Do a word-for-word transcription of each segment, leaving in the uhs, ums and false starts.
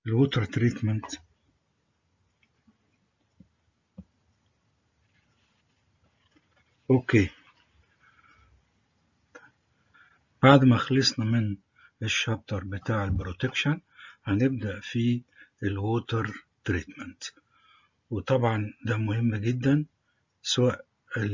الووتر تريتمنت. اوكي، بعد ما خلصنا من الشابتر بتاع البروتكشن هنبدأ في الووتر تريتمنت، وطبعا ده مهم جدا، سواء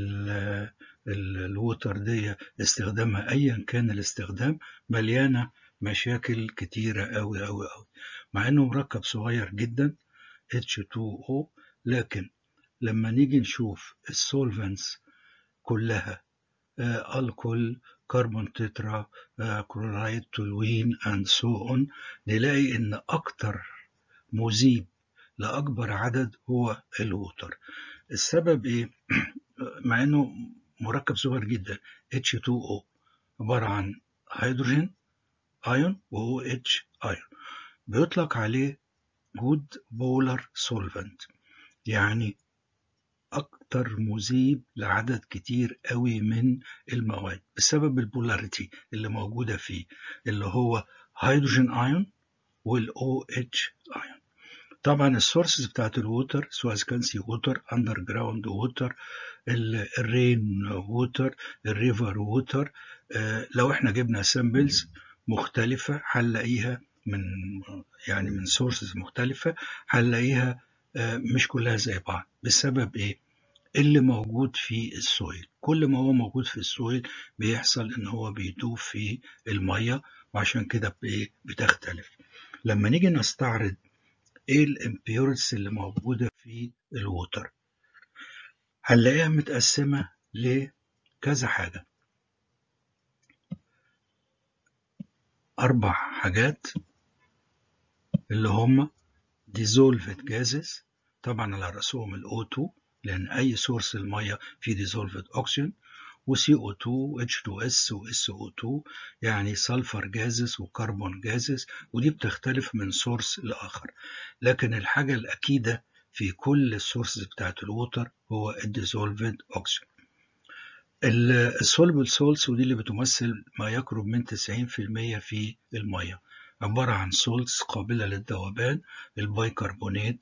الووتر دي استخدامها ايا كان الاستخدام مليانة مشاكل كتيرة أوي أوي أوي، مع انه مركب صغير جدا إتش تو أو، لكن لما نيجي نشوف السولفنتس كلها، آه الكول، كربون تترا، آه كلورايد، تولوين اند سو اون، نلاقي ان اكتر مذيب لاكبر عدد هو الووتر. السبب ايه؟ مع انه مركب صغير جدا إتش تو أو عبارة عن هيدروجين ايون و OH ايون، بيطلق عليه جود بولر سولفنت، يعني أكتر مذيب لعدد كتير قوي من المواد بسبب البولاريتي اللي موجودة فيه، اللي هو هيدروجين ايون والأو اتش ايون. طبعا السورسز بتاعت الووتر سواء كان سي ووتر، اندر جراوند ووتر، الرين ووتر، الريفر ووتر، لو احنا جبنا سامبلز مختلفة هنلاقيها من يعني من سورسز مختلفة، هنلاقيها آه مش كلها زي بعض. بسبب ايه؟ اللي موجود في السويل، كل ما هو موجود في السويل بيحصل ان هو بيدوب في المية، وعشان كده بتختلف. لما نيجي نستعرض ايه الامبيورتس اللي موجودة في الووتر، هنلاقيها متقسمة لكذا حاجة، أربع حاجات اللي هم dissolved gases، طبعا على رأسهم ال أو تو لأن أي سورس المية فيه dissolved oxygen، و سي أو تو و إتش تو إس و إس أو تو، يعني سلفر جازز وكربون جازز، ودي بتختلف من سورس لآخر. لكن الحاجة الأكيدة في كل السورسز بتاعت الووتر هو الديزولفد أوكسجين. السولبل سولتس، ودي اللي بتمثل ما يقرب من تسعين في المية في المية، عبارة عن سولتس قابلة للذوبان، البيكربونات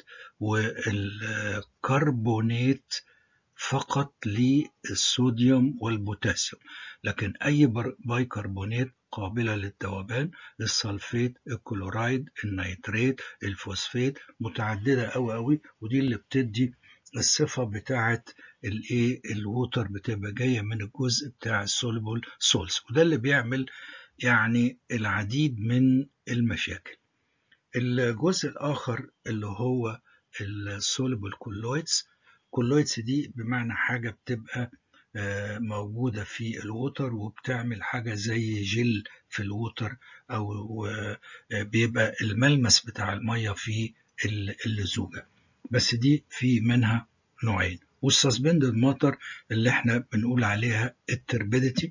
والكربونات فقط للصوديوم والبوتاسيوم، لكن أي بايكربونات قابلة للذوبان، السلفيت، الكلورايد، النيتريت، الفوسفات، متعددة أوي أوي، ودي اللي بتدي الصفة بتاعة الايه الووتر، بتبقى جاية من الجزء بتاع السوليبل سولز، وده اللي بيعمل يعني العديد من المشاكل. الجزء الآخر اللي هو السوليبل كولويدز، كولويدز دي بمعنى حاجة بتبقى موجودة في الووتر وبتعمل حاجة زي جل في الووتر، أو بيبقى الملمس بتاع المية في اللزوجة، بس دي في منها نوعين. والسسبندد ماتر اللي احنا بنقول عليها التربيديتي،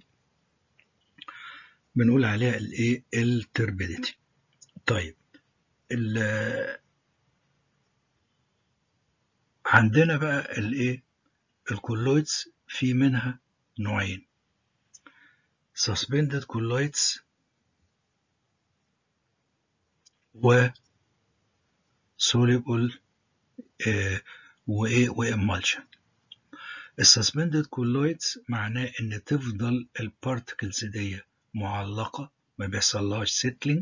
بنقول عليها الايه التربيديتي. طيب عندنا بقى الايه الكولويدز، في منها نوعين، suspended colloids و soluble آه وايه وامالشن. السسبندد كولويدز معناه ان تفضل البارتكلز دي معلقه، ما بيحصلهاش سيتلينج،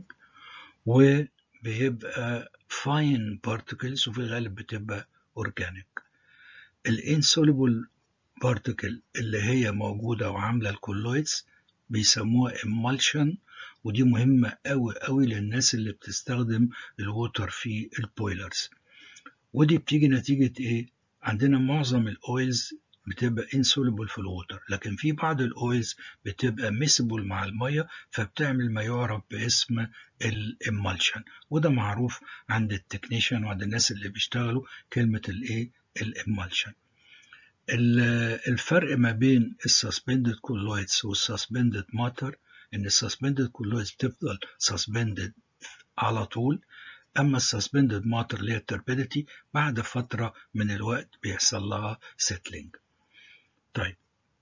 وبيبقى فاين بارتكلز، وفي الغالب بتبقى اورجانيك. الانسوليبل بارتكل اللي هي موجوده وعامله الكولويدز بيسموها emulsion، ودي مهمه قوي قوي للناس اللي بتستخدم الووتر في البويلرز. ودي بتيجي نتيجه ايه؟ عندنا معظم الاويلز بتبقى insoluble في الووتر، لكن في بعض الاويلز بتبقى miscible مع الميه، فبتعمل ما يعرف باسم الامالشن، وده معروف عند التكنيشن وعند الناس اللي بيشتغلوا كلمه الايه الامالشن. الفرق ما بين السسبندد كولويدز والسسبندد ماتر ان السسبندد كولويدز بتفضل سسبندد على طول، اما السسبندد ماتر اللي هي التربيديتي بعد فتره من الوقت بيحصل لها سيتلينج. طيب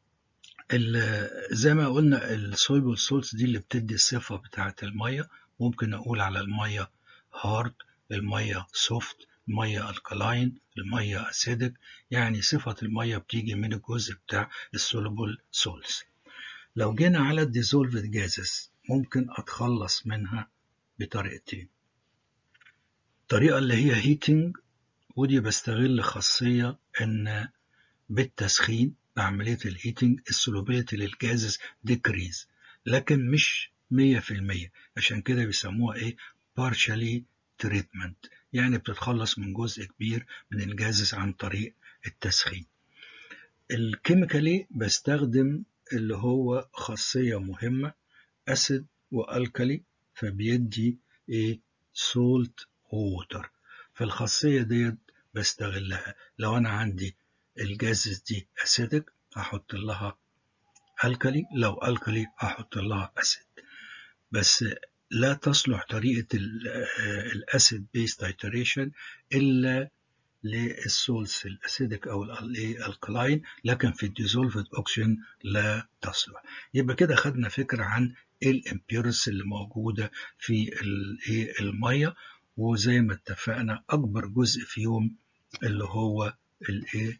زي ما قلنا السولبل سولتس دي اللي بتدي الصفه بتاعه الميه، ممكن اقول على الميه هارد، المية سوفت، المية الكلاين، المية اسيدك. يعني صفة المية بتيجي من الجزء بتاع السولوبل سولز. لو جينا على الديزولفد جازز ممكن اتخلص منها بطريقتين. الطريقة اللي هي هيتنج، ودي بستغل خاصية ان بالتسخين بعملية الهيتنج السولوبيليتي للجازز ديكريز، لكن مش مية في المية، عشان كده بيسموها ايه partially treatment، يعني بتتخلص من جزء كبير من الجازز عن طريق التسخين. الكيميكالي بستخدم اللي هو خاصية مهمة أسيد وألكالي، فبيدي ايه سولت ووتر. فالخاصية ديت بستغلها. لو أنا عندي الجازز دي أسيدك هحط لها ألكالي، لو ألكالي هحط لها أسيد. بس لا تصلح طريقة الأسيد بيس تايتريشن إلا للسولس الأسيدك أو الكلاين، لكن في الديزولفد أوكسجين لا تصلح. يبقى كده خدنا فكرة عن الامبيورس اللي موجودة في المية، وزي ما اتفقنا أكبر جزء فيهم اللي هو الايه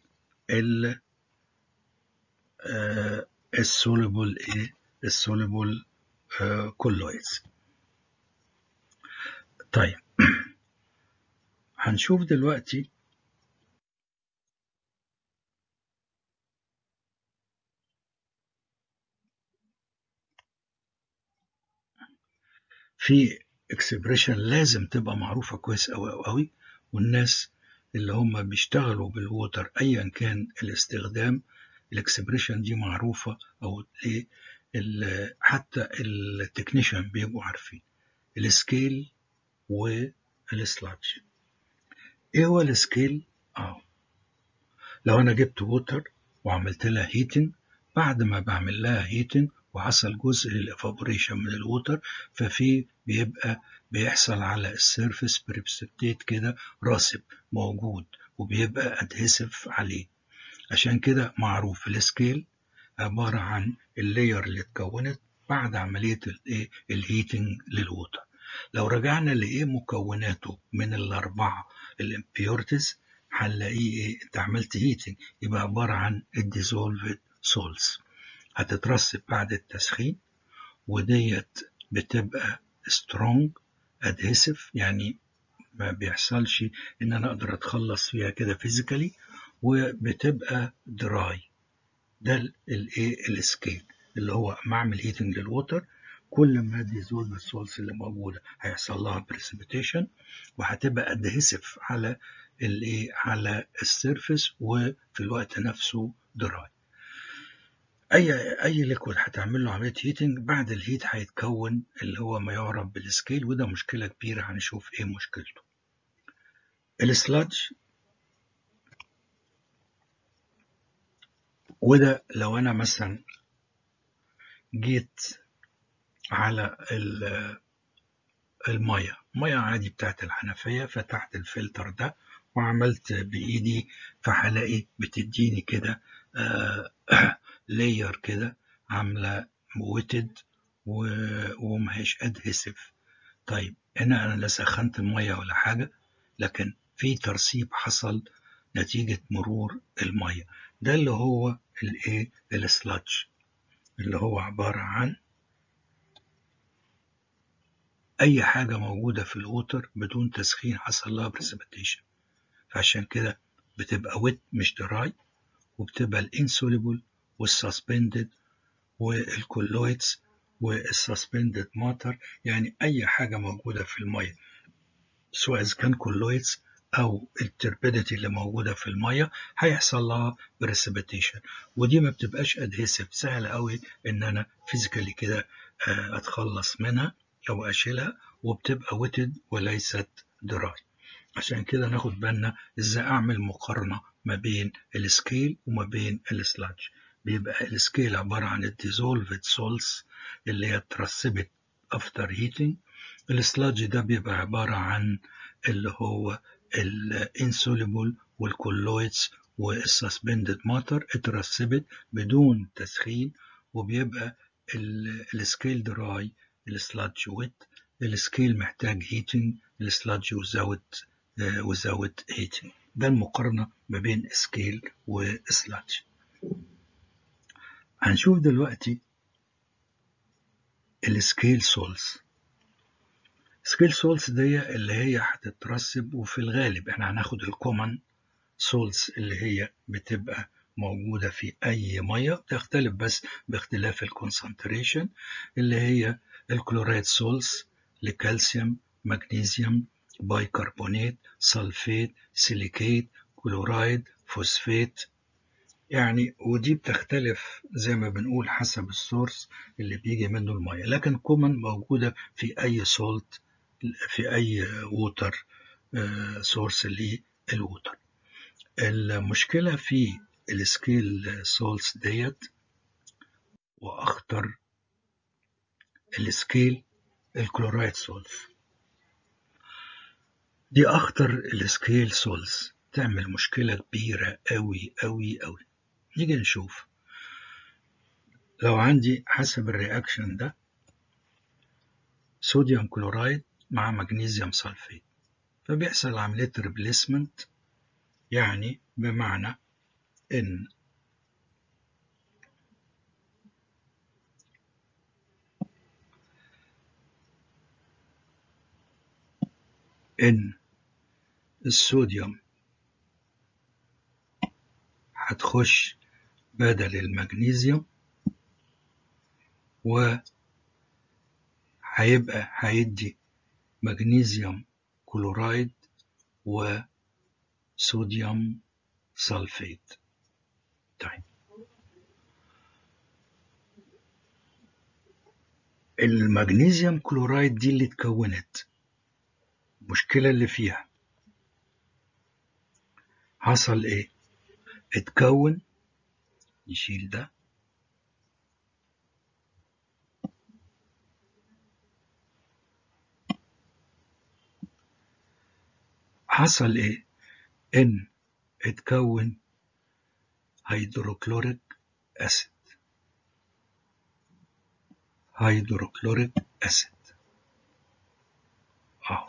السوليبل ايه السوليبل كولويدز. طيب هنشوف دلوقتي في اكسبريشن لازم تبقى معروفة كويس أوي أوي أوي، والناس اللي هم بيشتغلوا بالووتر أيا كان الاستخدام الاكسبريشن دي معروفة، أو إيه حتى التكنيشن بيبقوا عارفين السكيل والسلادج. إيه هو السكيل؟ آه لو أنا جبت ووتر وعملت لها هيتنج، بعد ما بعمل لها هيتنج وحصل جزء للإيفابوريشن من الووتر، ففي بيبقى بيحصل على السيرفيس بريبسبتيت كده راسب موجود، وبيبقى أدهيسف عليه. عشان كده معروف السكيل عبارة عن اللاير اللي اتكونت بعد عملية الايه الهيتنج للووتر. لو رجعنا لإيه مكوناته من الأربعة الامبيورتيز هنلاقيه إيه أنت عملت هيتنج، يبقى عبارة عن الديزولفد سولز هتترسب بعد التسخين، وديت بتبقى سترونج ادهيسيف، يعني ما بيحصلش ان انا اقدر اتخلص فيها كده فيزيكالي، وبتبقى دراي. ده الايه السكيل اللي هو معمل هيتنج للووتر، كل ما ديزولف السولز اللي موجوده هيحصل لها بريسبيتيشن وهتبقى ادهيسيف على الايه على السيرفيس، وفي الوقت نفسه دراي. اي اي ليكويد هتعمل له عمليه هيتنج بعد الهيت هيتكون اللي هو ما يعرف بالسكيل، وده مشكله كبيره هنشوف ايه مشكلته. السلادج، وده لو انا مثلا جيت على الميه ميه عادي بتاعت الحنفيه، فتحت الفلتر ده وعملت بايدي، فهلاقي بتديني كده لاير كده عامله ويتد ومهيش ادهيسيف. طيب هنا انا لا سخنت الميه ولا حاجه، لكن في ترسيب حصل نتيجه مرور الميه. ده اللي هو الايه السلادج، اللي هو عباره عن اي حاجه موجوده في الووتر بدون تسخين حصل لها بريسبيتيشن، فعشان كده بتبقى ويت مش دراي، وبتبقى الانسوليبل والسسبندد والكولويدز والسسبندد ماتر. يعني اي حاجه موجوده في الميه سواء اذا كان كولويدز او التربيديتي اللي موجوده في الميه هيحصل لها بريسبيتيشن، ودي ما بتبقاش ادهيسيف، سهل قوي ان انا فيزيكالي كده اتخلص منها او اشيلها، وبتبقى ويتد وليست دراي. عشان كده ناخد بالنا ازاي اعمل مقارنه ما بين السكيل وما بين السلادج. بيبقى السكيل عباره عن الديزولفد سولز اللي هي اترسبت افتر هيتنج، السلاج ده بيبقى عبارة عن اللي هو الانسوليبل والكولويدز والسسبندد ماتر اترسبت بدون تسخين، وبيبقى السكيل دراي، السلاج ويت. السكيل محتاج هيتنج، السلادج without without heating. ده المقارنة ما بين سكيل وسلادج. هنشوف دلوقتي السكيل سولز. سكيل سولز دي اللي هي هتترسب، وفي الغالب احنا هناخد الكومن سولز اللي هي بتبقى موجودة في أي مية، تختلف بس باختلاف الكونسنتريشن، اللي هي الكلورايد سولز لكالسيوم، مغنيسيوم، بايكربونات، سلفيت، سيليكيت، كلورايد، فوسفات. يعني ودي بتختلف زي ما بنقول حسب السورس اللي بيجي منه المية، لكن كومن موجودة في أي سولت، في أي ووتر سورس للووتر. المشكلة في السكيل سولز ديت وأخطر السكيل الكلورايد سولز. دي أخطر السكيل سولز، تعمل مشكلة كبيرة أوي أوي أوي. نيجي نشوف لو عندي حسب الرياكشن ده صوديوم كلورايد مع مغنيسيوم سلفيت، فبيحصل عملية ريبليسمنت، يعني بمعنى إن إن الصوديوم هتخش بدل المغنيسيوم، وهيبقى هيدي مغنيسيوم كلورايد وصوديوم سلفيت. طيب المغنيسيوم كلورايد دي اللي اتكونت، المشكلة اللي فيها حصل ايه؟ اتكون، نشيل ده، حصل ايه؟ ان اتكون هيدروكلوريك اسيد، هيدروكلوريك اسيد اهو.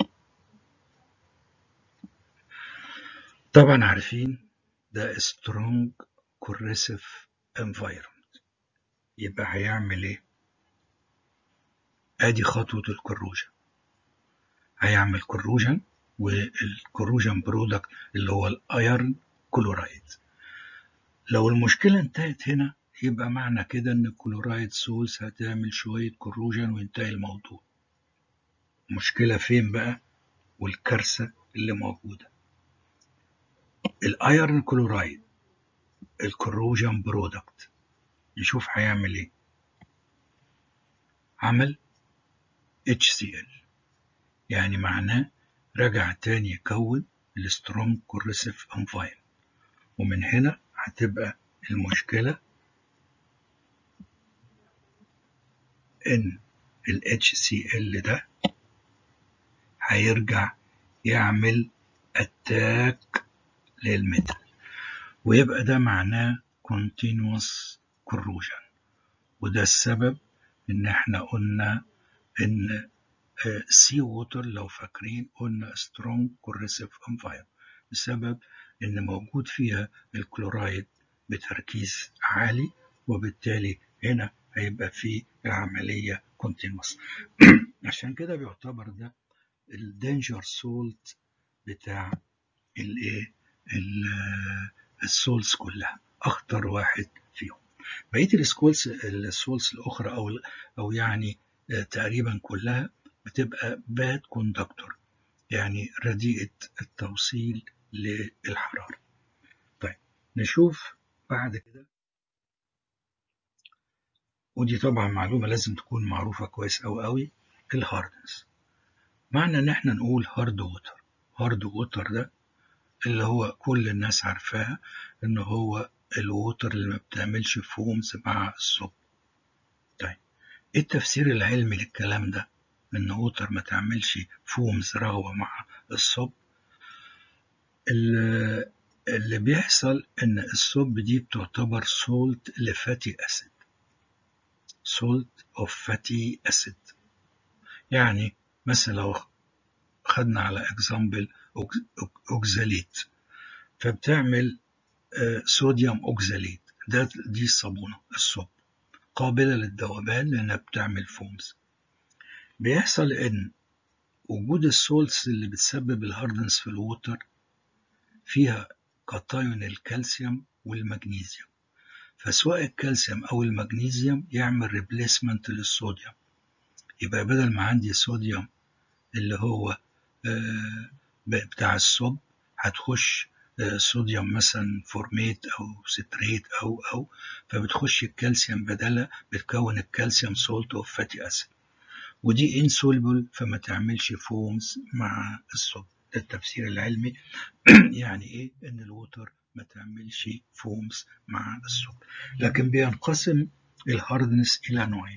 طبعا عارفين ده strong corrosive environment، يبقى هيعمل ايه؟ ادي خطوة الكروجن، هيعمل كروجن، والكروجن برودكت اللي هو الايرن كلورايد. لو المشكلة انتهت هنا يبقى معنى كده ان الكلورايد سولز هتعمل شوية كروجن وينتهي الموضوع. مشكلة فين بقى؟ والكارثة اللي موجودة الايرن كلورايد الكروجن برودكت، نشوف هيعمل ايه. عمل اتش سي ال، يعني معناه رجع تاني يكون السترونج كورسيف انفاير، ومن هنا هتبقى المشكلة ان ال اتش سي ال ده هيرجع يعمل اتاك للميتال، ويبقى ده معناه continuous corrosion. وده السبب ان احنا قلنا ان سي ووتر لو فاكرين قلنا strong corrosive environment، بسبب ان موجود فيها الكلورايد بتركيز عالي، وبالتالي هنا هيبقى فيه العملية continuous. عشان كده بيعتبر ده الدينجر سولت بتاع الايه السولز كلها، اخطر واحد فيهم. بقيه السكولز السولز الاخرى او او يعني تقريبا كلها بتبقى باد كوندكتور، يعني رديئه التوصيل للحراره. طيب نشوف بعد كده، ودي طبعا معلومه لازم تكون معروفه كويس قوي قوي، الهاردنس. معنى ان احنا نقول هارد ووتر، هارد ووتر ده اللي هو كل الناس عارفاها ان هو الووتر اللي ما بتعملش فومز مع الصب. طيب ايه التفسير العلمي للكلام ده، ان ووتر ما تعملش فومز رغوة مع الصب؟ اللي بيحصل ان الصب دي بتعتبر سولت لفاتي اسيد، سولت اوف فاتي اسيد. يعني مثلا لو خدنا على اكزامبل اوكزاليت، فبتعمل صوديوم اوكزاليت، ده دي الصابونة الصب قابلة للذوبان لأنها بتعمل فومز. بيحصل إن وجود السولتس اللي بتسبب الهاردنس في الووتر فيها كاتايون الكالسيوم والمغنيسيوم، فسواء الكالسيوم أو المغنيسيوم يعمل ريبليسمنت للصوديوم، يبقى بدل ما عندي صوديوم اللي هو بتاع الصب هتخش صوديوم مثلا فورميت أو ستريت أو أو فبتخش الكالسيوم بدلها، بتكون الكالسيوم سولت أوف فاتي أسيد، ودي انسولبل فما تعملش فومز مع الصب. ده التفسير العلمي يعني ايه ان الووتر ما تعملش فومز مع الصب. لكن بينقسم الهاردنس الى نوعين: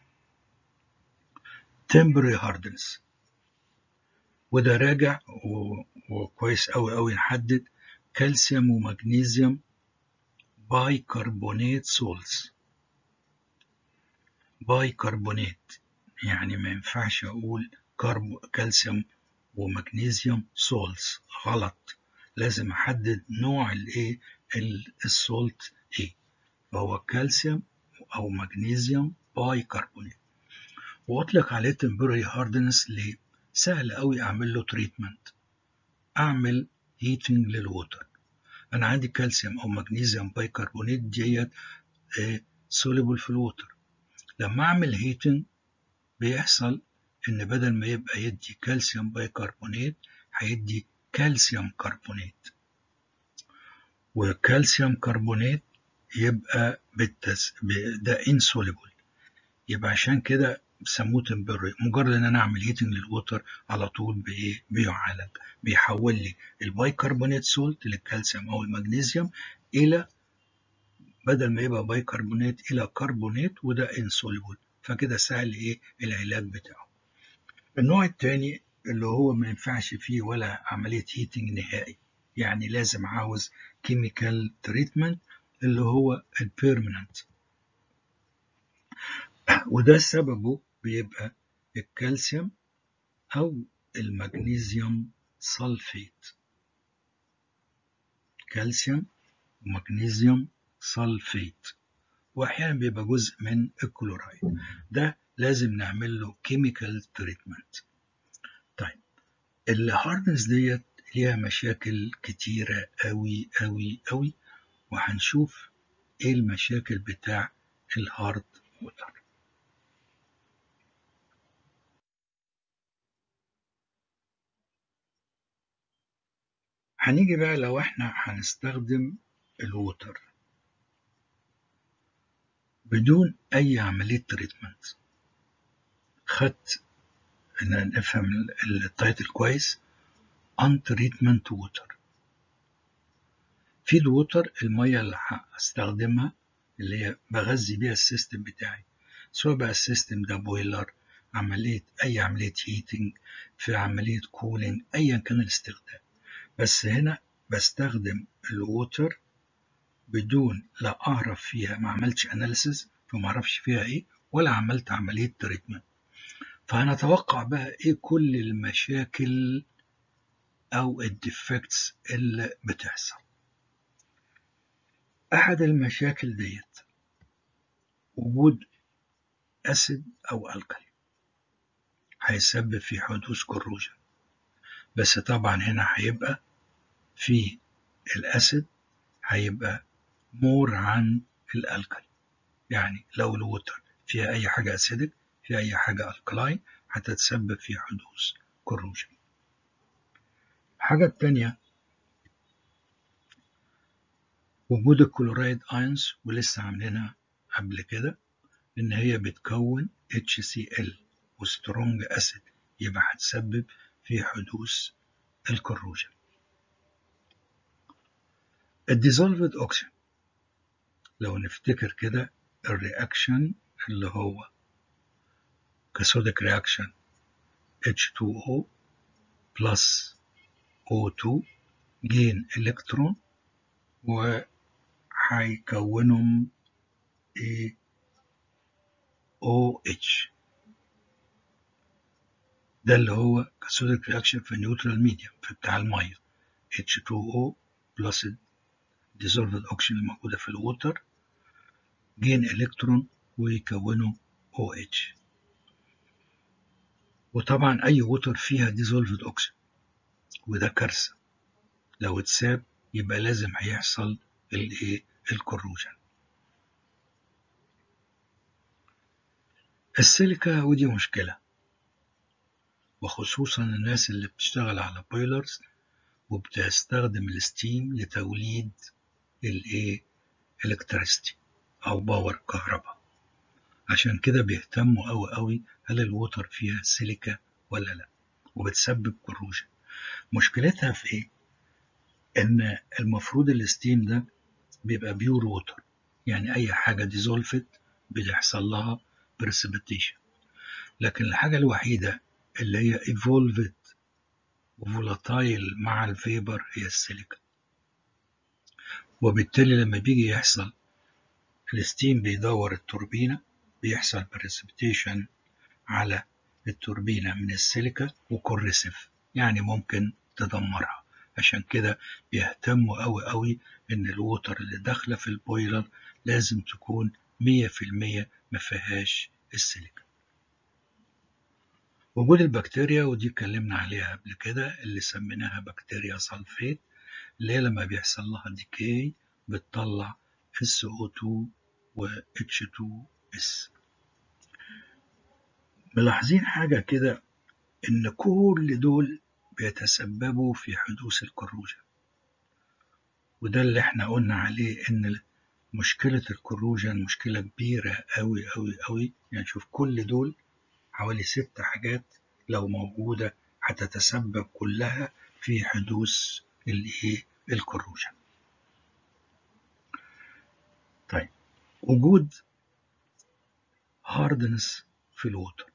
temporary hardness، وده راجع وكويس قوي قوي نحدد كالسيوم ومغنيسيوم باي كربونات سولز. باي كربونات يعني ما ينفعش اقول كرب كالسيوم ومغنيسيوم سولز، غلط، لازم احدد نوع الايه السولت ايه، فهو كالسيوم او مغنيسيوم باي كربونات. واطلق عليه temporary hardness ليه؟ سهل قوي اعمل له تريتمنت، اعمل هيتنج للووتر. انا عندي كالسيوم او مغنيسيوم باي كربونات ديت سوليبل في الووتر، لما اعمل هيتنج بيحصل ان بدل ما يبقى يدي كالسيوم باي كربونات هيدي كالسيوم كربونات، وكالسيوم كربونات يبقى بالتس... ده انسوليبل، يبقى عشان كده بيسموه تمبري. مجرد ان انا اعمل هيتنج للووتر على طول بايه بيعالج، بيحول لي الباي كربونات سولت للكالسيوم او المغنيسيوم الى بدل ما يبقى باي كربونات الى كربونات، وده انسوليبل، فكده سهل ايه العلاج بتاعه. النوع الثاني اللي هو ما ينفعش فيه ولا عملية هيتنج نهائي، يعني لازم عاوز كيميكال تريتمنت، اللي هو البيرمننت، وده سببه بيبقى الكالسيوم أو المغنيسيوم سلفيت، كالسيوم ومغنيسيوم سلفيت، وأحيانا بيبقى جزء من الكلورايد، ده لازم نعمل له كيميكال تريتمنت. طيب الهاردنس ديت ليها مشاكل كتيرة أوي أوي أوي، وهنشوف إيه المشاكل بتاع الهارد ووتر. هنيجي بقى لو احنا هنستخدم الووتر بدون أي عملية تريتمنت، خدت إن نفهم التايتل كويس، untreatment water. في الووتر المية اللي هستخدمها اللي هي بغذي بيها السيستم بتاعي، سواء بقى السيستم ده بويلر، عملية أي عملية هيتنج، في عملية كولينج، أيا كان الاستخدام، بس هنا بستخدم الووتر بدون لا أعرف فيها، ما عملتش أناليسيس فما أعرفش فيها إيه، ولا عملت عملية تريتمنت، فهنتوقع بقى إيه كل المشاكل أو الديفكتس اللي بتحصل. أحد المشاكل ديت وجود أسيد أو ألكالي هيسبب في حدوث كروجن، بس طبعا هنا هيبقى في الأسيد هيبقى مور عن الألكالي، يعني لو الووتر فيها أي حاجة أسيدك فيها أي حاجة ألكلاين هتتسبب في حدوث كروجن. الحاجة التانية وجود الكلورايد ايونز، ولسه عاملينها قبل كده، إن هي بتكون اتش سي ال وسترونج أسيد، يبقى هتسبب في حدوث الكروجن. الديزولفد أوكسجين لو نفتكر كده الرياكشن اللي هو كاسوديك رياكشن اتش تو او بلس او تو جين إلكترون وهيكونهم او اتش، ده اللي هو كاثوديك رياكشن في النيوترال ميديم في بتاع الميه إتش تو أو بلس dissolved oxygen الموجودة في الووتر جين إلكترون ويكونوا أو إتش. وطبعا أي ووتر فيها dissolved oxygen وده كارثة، لو اتساب يبقى لازم هيحصل الايه الكروجن. السيليكا ودي مشكلة، وخصوصا الناس اللي بتشتغل على بويلرز وبتستخدم الستيم لتوليد الايه الكتريستي او باور كهرباء، عشان كده بيهتموا قوي قوي هل الووتر فيها سيليكا ولا لا، وبتسبب كروجن. مشكلتها في ايه؟ ان المفروض الستيم ده بيبقى بيور ووتر، يعني اي حاجه ديزولفت بيحصل لها بريسبيتيشن، لكن الحاجه الوحيده اللي هي ايفولفت وفولاتايل مع الفيبر هي السيليكا. وبالتالي لما بيجي يحصل الستيم بيدور التوربينه بيحصل بريسبيتيشن على التوربينه من السيليكا وكوريسيف، يعني ممكن تدمرها. عشان كده بيهتموا قوي قوي ان الووتر اللي داخله في البويلر لازم تكون مية في المية ما فيهاش السيليكا. وجود البكتيريا ودي اتكلمنا عليها قبل كده اللي سميناها بكتيريا سلفيت، اللي هي لما بيحصل لها ديكي بتطلع إس أو تو و إتش تو إس. ملاحظين حاجة كده إن كل دول بيتسببوا في حدوث الكروجن، وده اللي احنا قلنا عليه إن مشكلة الكروجن مشكلة كبيرة أوي أوي أوي. يعني شوف كل دول حوالي ست حاجات لو موجودة هتتسبب كلها في حدوث الايه الكروجن. طيب وجود هاردنس في الووتر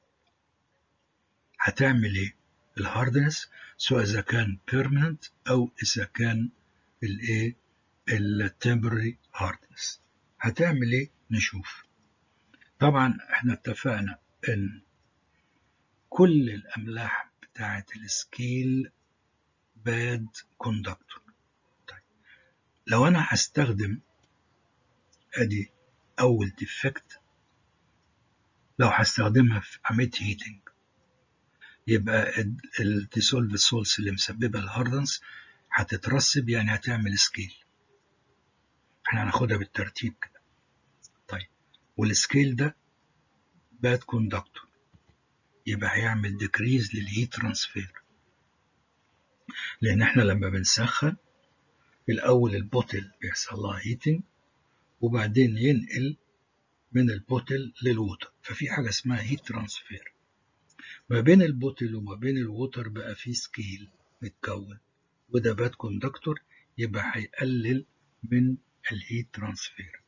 هتعمل ايه؟ الهاردنس سواء اذا كان بيرمننت او اذا كان الايه التمبرري هاردنس هتعمل ايه؟ نشوف. طبعا احنا اتفقنا ان كل الاملاح بتاعه السكيل باد كوندكتور. طيب لو انا هستخدم ادي اول ديفكت، لو هستخدمها في عمليه هيتنج يبقى الديسولف سولس اللي مسببه الهاردنس هتترسب، يعني هتعمل سكيل. احنا هناخدها بالترتيب كده. طيب والسكيل ده باد كوندكتور يبقى هيعمل ديكريز للهيت ترانسفير، لان احنا لما بنسخن الاول البوتل بيحصل لها هيتنج وبعدين ينقل من البوتل للووتر، ففي حاجه اسمها هيت ترانسفير. ما بين البوتل وما بين الووتر بقى في سكيل متكون، وده باد كوندكتور يبقى هيقلل من الهيت ترانسفير.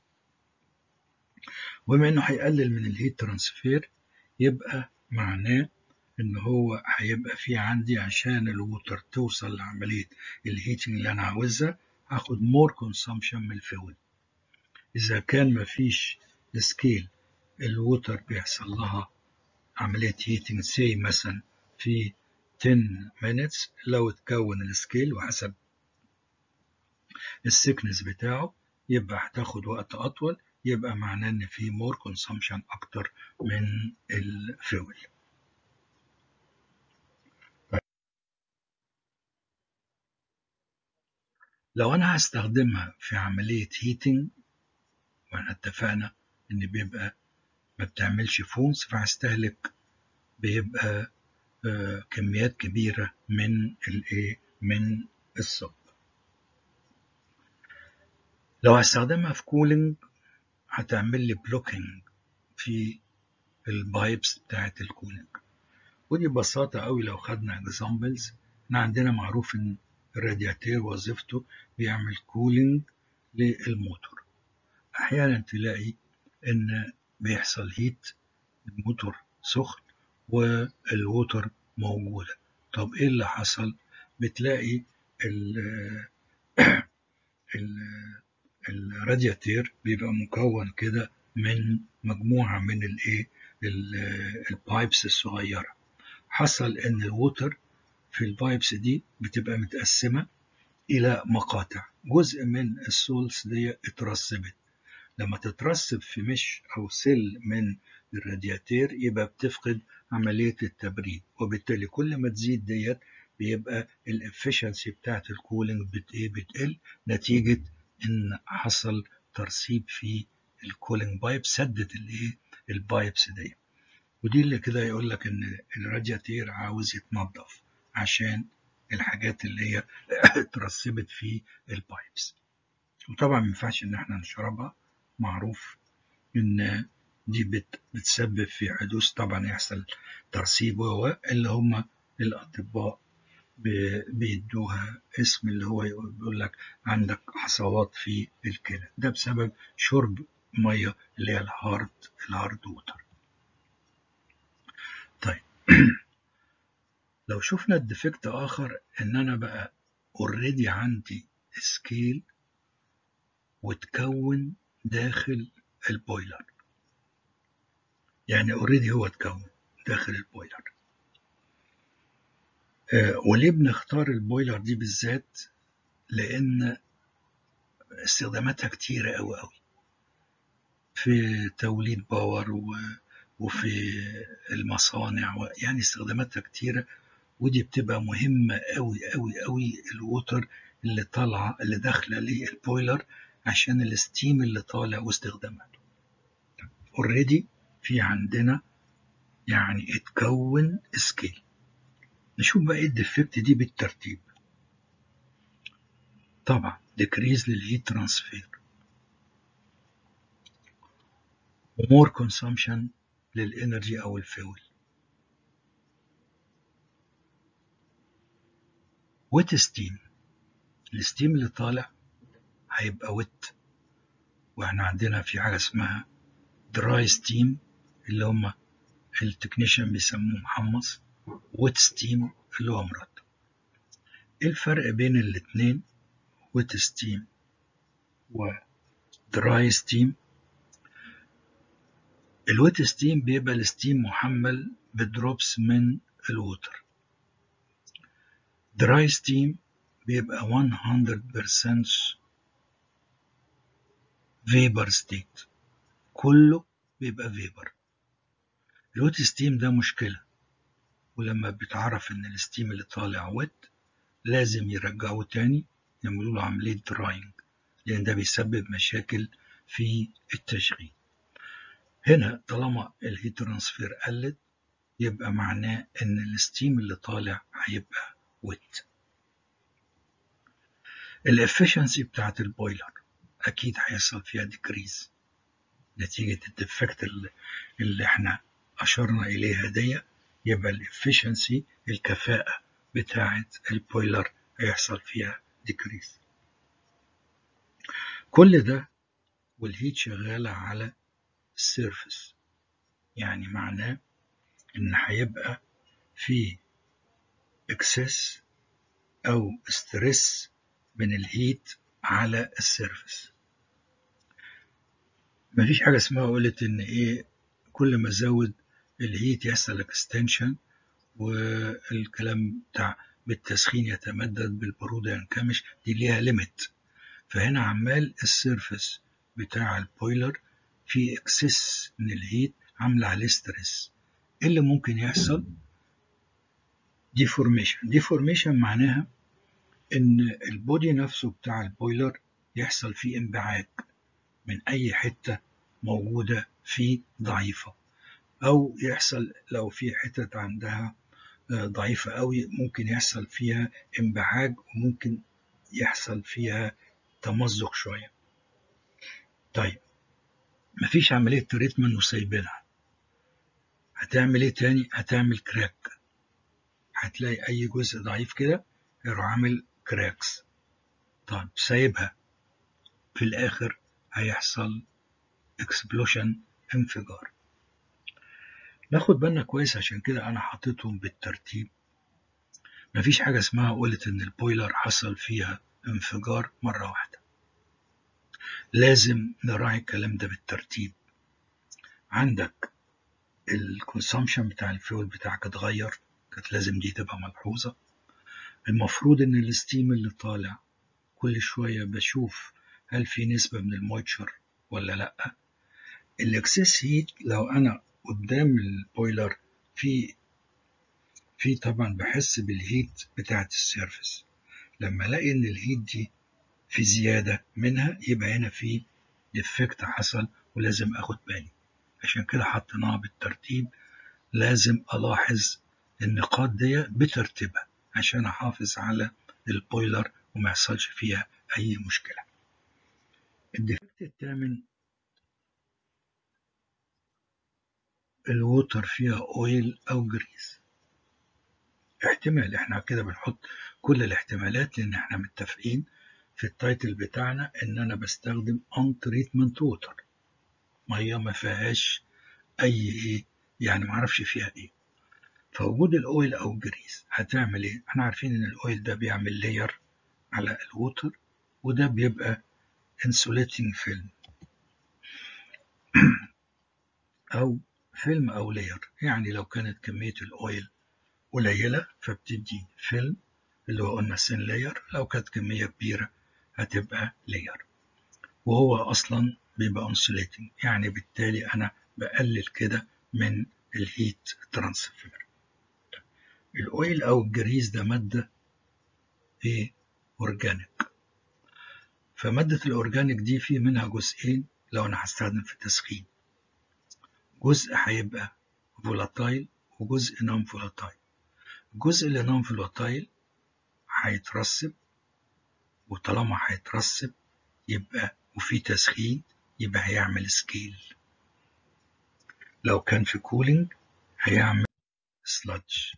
وبما انه هيقلل من الهيت ترانسفير يبقى معناه ان هو هيبقى في عندي عشان الووتر توصل لعمليه الهيتنج اللي انا عاوزها هاخد مور كونسامشن من الفيول. اذا كان مفيش سكيل الووتر بيحصل لها عمليه هيتنج سي مثلا في عشرة minutes، لو اتكون السكيل وحسب السكنس بتاعه يبقى هتاخد وقت اطول، يبقى معناه ان في مور كونسامشن اكتر من الفيول. لو انا هستخدمها في عملية هيتنج واحنا اتفقنا ان بيبقى ما بتعملش فومز، فهستهلك بيبقى آه كميات كبيرة من الايه من الصب. لو هستخدمها في كولينج هتعمل لي بلوكينج في البايبس بتاعت الكولينج، ودي ببساطة قوي. لو خدنا اكزامبلز احنا عندنا معروف ان الرادياتير وظيفته بيعمل كولينج للموتور. احيانا تلاقي ان بيحصل هيت، الموتور سخن والووتر موجودة. طب ايه اللي حصل؟ بتلاقي ال ال الرادياتير بيبقى مكون كده من مجموعة من الايه البايبس الصغيرة. حصل ان الووتر في البايبس دي بتبقى متقسمة الى مقاطع، جزء من السولز دي اترسبت. لما تترسب في مش او سيل من الرادياتير يبقى بتفقد عملية التبريد، وبالتالي كل ما تزيد ديت بيبقى الافشنسي بتاعت الكولينج بت ايه بتقل، نتيجة ان حصل ترسيب في الكولينج بايب سدت الايه البايبس دي. ودي اللي كده يقول لك ان الرادياتير عاوز يتنظف عشان الحاجات اللي هي اترسبت في البايبس. وطبعا ما ينفعش ان احنا نشربها، معروف ان دي بت بتسبب في حدوث طبعا يحصل ترسيب، و اللي هم الاطباء بيدوها اسم اللي هو بيقول لك عندك حصوات في الكلى، ده بسبب شرب ميه اللي هي الهارد الهارد ووتر. طيب لو شفنا الديفكت اخر، ان انا بقى اوريدي عندي سكيل وتكون داخل البويلر، يعني اوريدي هو اتكون داخل البويلر. آه وليه بنختار البويلر دي بالذات؟ لان استخداماتها كتيرة قوي قوي في توليد باور و... وفي المصانع و... يعني استخداماتها كتيرة، ودي بتبقى مهمة قوي قوي قوي الووتر اللي طالعة اللي داخلة للبويلر عشان الستيم اللي طالع واستخداماته. اوريدي في عندنا يعني اتكون سكيل. نشوف بقى ايه الديفكت دي بالترتيب. طبعا decrease للهيت ترانسفير، ومور كونسومشن للانرجي او الفيول. ويت ستيم، الستيم اللي طالع هيبقى ويت، واحنا عندنا في حاجه اسمها دراي ستيم اللي هم التكنيشن بيسموه محمص، ويت ستيم اللي هو مرطب. ايه الفرق بين الاثنين ويت ستيم ودراي ستيم؟ الويت ستيم بيبقى الستيم محمل بدروبس من الووتر. دراي ستيم بيبقى مية بالمية فيبر ستيت، كله بيبقى فيبر. الويت ستيم ده مشكلة، ولما بيتعرف ان الستيم اللي طالع ويت لازم يرجعوه تاني يعملوا له عملية دراينج، لان ده بيسبب مشاكل في التشغيل. هنا طالما الهيت ترانسفير قلت يبقى معناه ان الستيم اللي طالع هيبقى ويت. الافشنسي بتاعت البويلر اكيد هيحصل فيها ديكريز نتيجة الديفكت اللي, اللي احنا اشرنا اليها دي، يبقى الافشنسي الكفاءة بتاعت البويلر هيحصل فيها ديكريز. كل ده والهيت شغالة على السيرفس، يعني معناه ان هيبقى في اكسس او ستريس من الهيت على السيرفس. مفيش حاجة اسمها قلت ان ايه كل ما ازود الهيت يحصل اكستنشن، والكلام بتاع بالتسخين يتمدد بالبرودة ينكمش، دي ليها ليميت. فهنا عمال السيرفس بتاع البويلر في اكسس من الهيت عاملة عليه ستريس. ايه اللي ممكن يحصل؟ ديفورميشن. ديفورميشن معناها ان البودي نفسه بتاع البويلر يحصل فيه انبعاج من اي حتة موجودة فيه ضعيفة، او يحصل لو في حتة عندها ضعيفة قوي ممكن يحصل فيها انبعاج، وممكن يحصل فيها تمزق شوية. طيب مفيش عملية تريتمنت وسايبينها، هتعمل ايه تاني؟ هتعمل كراك. هتلاقي اي جزء ضعيف كده يروح عامل كراكس. طيب سايبها، في الاخر هيحصل اكسبلوشن، انفجار. ناخد بالنا كويس، عشان كده انا حاططهم بالترتيب. مفيش حاجة اسمها قلت ان البويلر حصل فيها انفجار مرة واحدة، لازم نراعي الكلام ده بالترتيب. عندك الكونسومشن بتاع الفيول بتاعك اتغير، كانت لازم دي تبقى ملحوظة. المفروض إن الستيم اللي طالع كل شوية بشوف هل في نسبة من المويتشر ولا لأ. الإكسس هيت لو أنا قدام البويلر في في طبعا بحس بالهيت بتاعة السيرفس، لما ألاقي إن الهيت دي في زيادة منها يبقى هنا في ديفكت حصل ولازم أخد بالي. عشان كده حطيناها بالترتيب، لازم ألاحظ النقاط دي بترتيبها عشان أحافظ على البويلر وما يحصلش فيها أي مشكلة. الديفكت الثامن الووتر فيها أويل أو جريس. احتمال احنا كده بنحط كل الاحتمالات لأن احنا متفقين في التايتل بتاعنا إن أنا بستخدم on treatment water، مية ما فيهاش أي إيه يعني معرفش فيها إيه. فوجود الأويل أو الجريس هتعمل إيه؟ احنا عارفين إن الأويل ده بيعمل لاير على الووتر وده بيبقى insulating فيلم أو فيلم أو لاير. يعني لو كانت كمية الأويل قليلة فبتدي فيلم اللي هو قلنا سين لاير، لو كانت كمية كبيرة هتبقى لاير، وهو أصلا بيبقى insulating، يعني بالتالي أنا بقلل كده من الهيت ترانسفير. الأويل أو الجريس ده مادة إيه؟ أورجانيك. فمادة الأورجانيك دي في منها جزئين لو أنا هستخدم في التسخين، جزء هيبقى فولاتايل وجزء نون فولاتايل. الجزء اللي نون فولاتايل هيترسب، وطالما هيترسب يبقى وفي تسخين يبقى هيعمل سكيل. لو كان في كولينج هيعمل سلادج.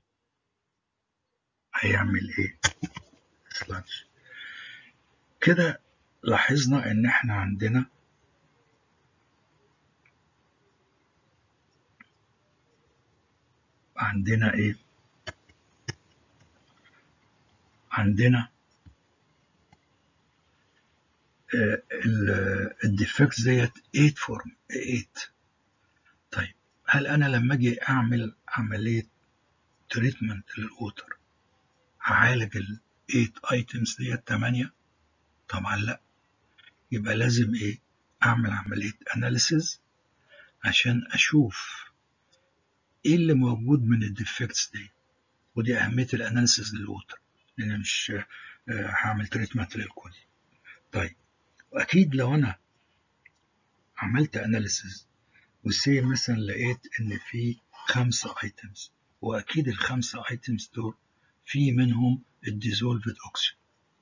هيعمل ايه؟ سلادج. كده لاحظنا ان احنا عندنا عندنا ايه؟ عندنا آه الديفكتس ديت ثمانية فورم ثمانية. طيب هل انا لما اجي اعمل عمليه تريتمنت للووتر هعالج ال ثمانية ايتمز ديت ثمانية؟ طبعا لا. يبقى لازم ايه؟ اعمل عمليه اناليسيز عشان اشوف ايه اللي موجود من الديفكتس دي، ودي اهميه الاناليسيز للووتر لان مش هعمل تريتمنت للكل. طيب واكيد لو انا عملت اناليسيز وسي مثلا لقيت ان في خمسة ايتمز، واكيد الخمسة ايتمز دول في منهم الديزولفد اوكسجين،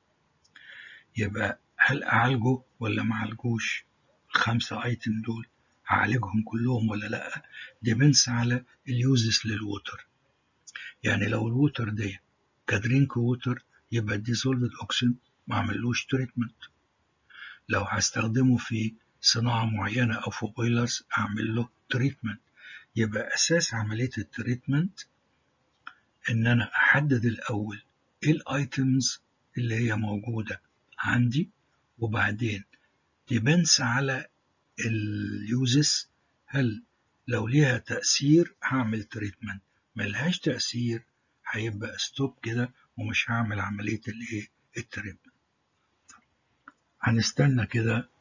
يبقى هل اعالجه ولا ما اعالجوش؟ الخمسة ايتم دول هعالجهم كلهم ولا لا؟ ديبنس على اليوزز للووتر. يعني لو الووتر دي كدرينك ووتر يبقى الديزولفد اوكسجين ما عملوش تريتمنت. لو هستخدمه في صناعة معينة أو في بويلرز أعمل له تريتمنت. يبقى أساس عملية التريتمنت إن أنا أحدد الأول إيه الأيتمز اللي هي موجودة عندي، وبعدين ديبنس على اليوزز، هل لو ليها تأثير هعمل تريتمنت، ملهاش تأثير هيبقى ستوب كده ومش هعمل عملية الإيه التريتمنت. هنستنى كده